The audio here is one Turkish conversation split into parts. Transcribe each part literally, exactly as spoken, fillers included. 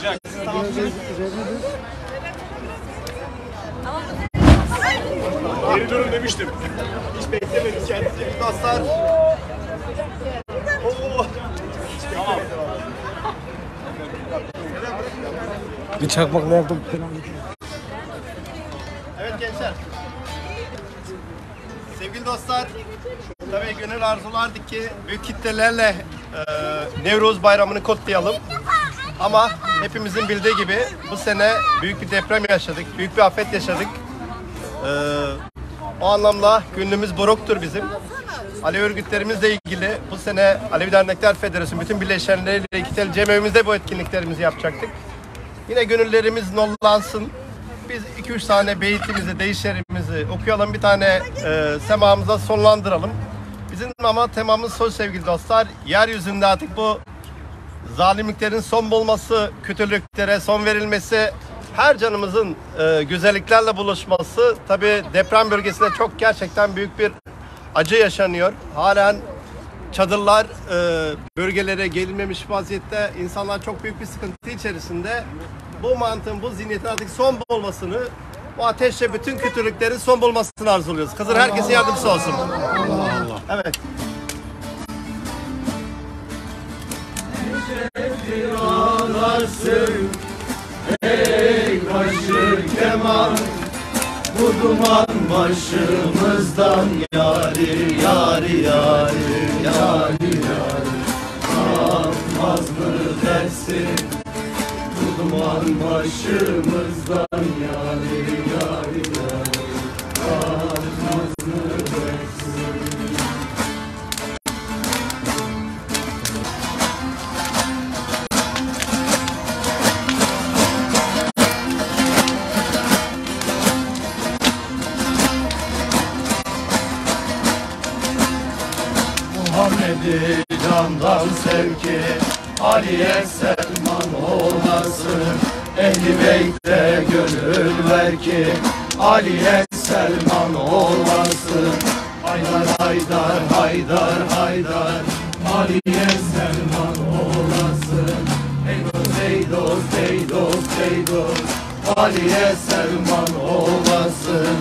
Sıcak. Tamam. Geri durun demiştim. Hiç beklemedik kendisi. Dostlar. Oo. Tamam. Bir çakmakla yaptım. Evet gençler. Sevgili dostlar, tabii gönül arzulardık ki büyük kitlelerle e, Nevruz Bayramı'nı kutlayalım. Ama hepimizin bildiği gibi bu sene büyük bir deprem yaşadık, büyük bir afet yaşadık. E, o anlamda günümüz buruktur bizim. Alevi örgütlerimizle ilgili bu sene Alevi Dernekler Federasyonu bütün birleşenleriyle iki tel cemevimizde bu etkinliklerimizi yapacaktık. Yine gönüllerimiz nollansın. Biz iki üç tane beyitimizi, deyişlerimizi okuyalım. Bir tane e, semamıza sonlandıralım. Bizim ama temamız söz sevgili dostlar. Yeryüzünde artık bu zalimliklerin son bulması, kötülüklere son verilmesi, her canımızın e, güzelliklerle buluşması. Tabii deprem bölgesinde çok gerçekten büyük bir acı yaşanıyor. Halen çadırlar e, bölgelere gelinmemiş vaziyette. İnsanlar çok büyük bir sıkıntı içerisinde. Bu mantığın, bu zihniyetin artık son bulmasını, bu ateşle bütün kötülüklerin son bulmasını arzuluyoruz. Kızır herkesin yardımcısı olsun. Evet. Ağlarsın, ey başı keman, bu duman başımızdan yari yari yari yari yari, kalmaz mı dersin? Bu duman başımızdan yari yari yari, kalmaz mı dersin? Muhammed'i candan sevki, Ali'ye Selman olasın. Ehli Beyt'e gönül ver ki, Ali'ye Selman olasın. Haydar haydar haydar haydar, Ali'ye Selman olasın. Ey dost ey dost ey dost ey dost, Ali'ye Selman olasın.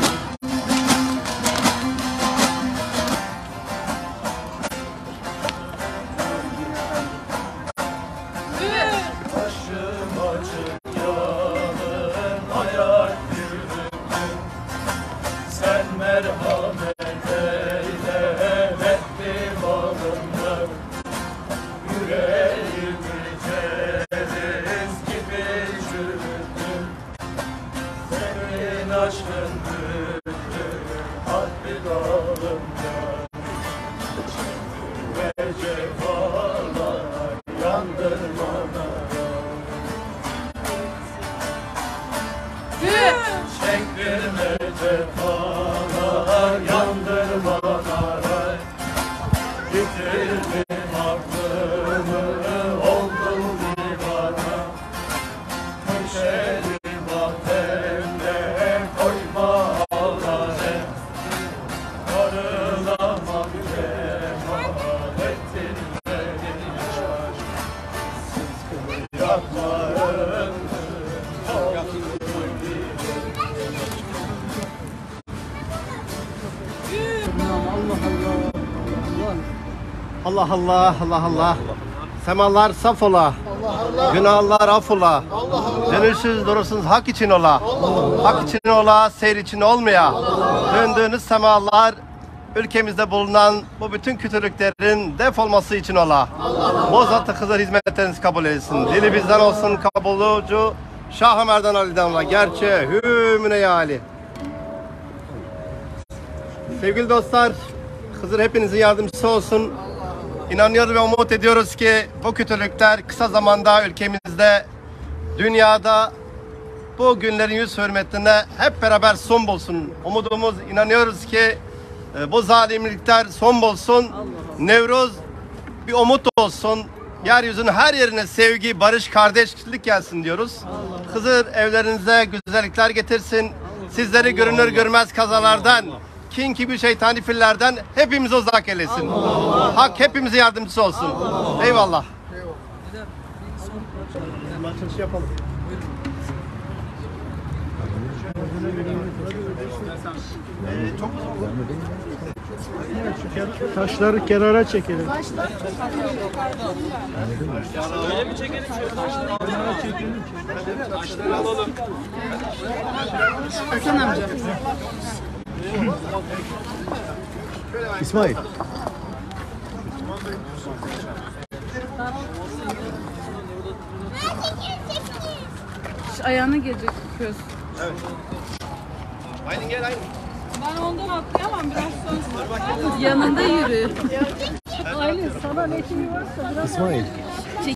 Allah Allah, Allah Allah. Semalar saf ola. Günahlar af ola. Dönüşsüz durursunuz hak için ola. Hak için ola, seyir için olmaya. Döndüğünüz semalar ülkemizde bulunan bu bütün kötülüklerin defolması için ola. Bozatı Hızır hizmetleriniz kabul edilsin. Dili bizden olsun kabulucu. Şah-ı Merdan Ali'den ola. Gerçi hümüne ya Ali. Sevgili dostlar, Hızır hepinizin yardımcısı olsun. İnanıyoruz ve umut ediyoruz ki bu kötülükler kısa zamanda ülkemizde, dünyada bu günlerin yüz hürmetine hep beraber son bulsun. Umudumuz, inanıyoruz ki bu zalimlikler son bulsun. Nevruz bir umut olsun. Yeryüzünün her yerine sevgi, barış, kardeşlik gelsin diyoruz. Hızır evlerinize güzellikler getirsin. Sizleri görünür görmez kazalardan, kin gibi şeytani fillerden hepimizi uzak eylesin. Allah. Hak hepimize yardımcısı olsun. Allah. Eyvallah. Eyvallah. açılışı yapalım. Ee, çok Taşları kenara çekelim. Hasan amca. İsmail. Şu ayağına gelecek köz. Aydın gel Aydın. Ben ondan atlayamam biraz sonra. Yanında yürü. Aile sana ne kimi varsa biraz İsmail.